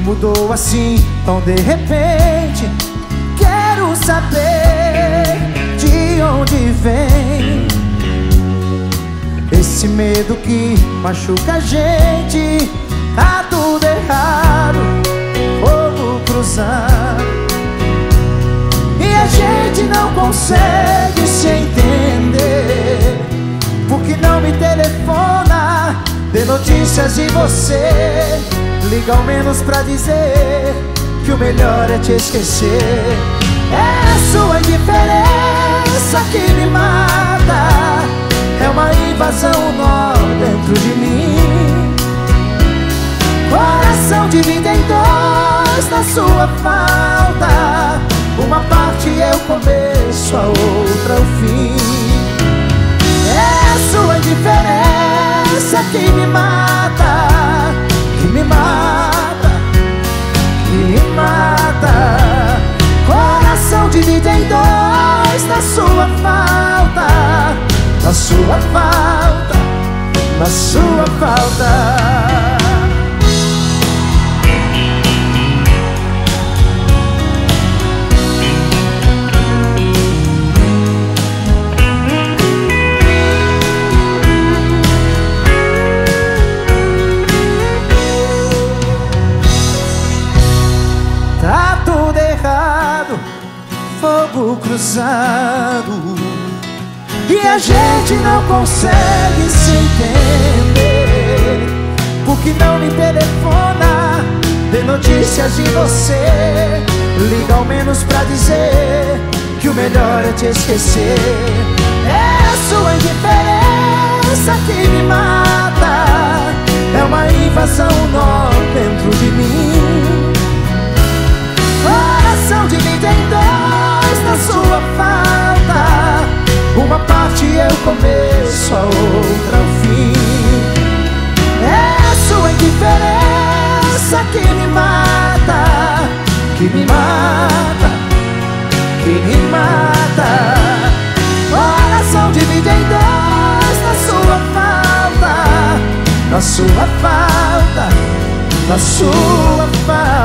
mudou assim tão de repente? Quero saber de onde vem esse medo que machuca a gente. Tá tudo errado, fogo cruzado, e a gente não consegue se entender. Por que não me telefona, dê notícias de você? Liga ao menos pra dizer que o melhor é te esquecer. É a sua indiferença que me mata, é uma invasão, um nó dentro de mim. Coração dividido em dois na sua falta, uma parte é o começo, a outra é o fim. É a sua indiferença que me mata, que me mata, que me mata. Coração dividido em dois na sua falta, na sua falta, na sua falta. Tá tudo errado, fogo cruzado, e a gente não consegue se entender. Por que não me telefona, dê notícias de você? Liga ao menos pra dizer que o melhor é te esquecer. É a sua indiferença que me mata, é uma invasão, um nó dentro de mim. Coração dividido em dois na sua falta, uma parte é o começo, a outra é o fim. É a sua indiferença que me mata, que me mata, que me mata. Coração dividido em dois na sua falta, na sua falta, na sua falta.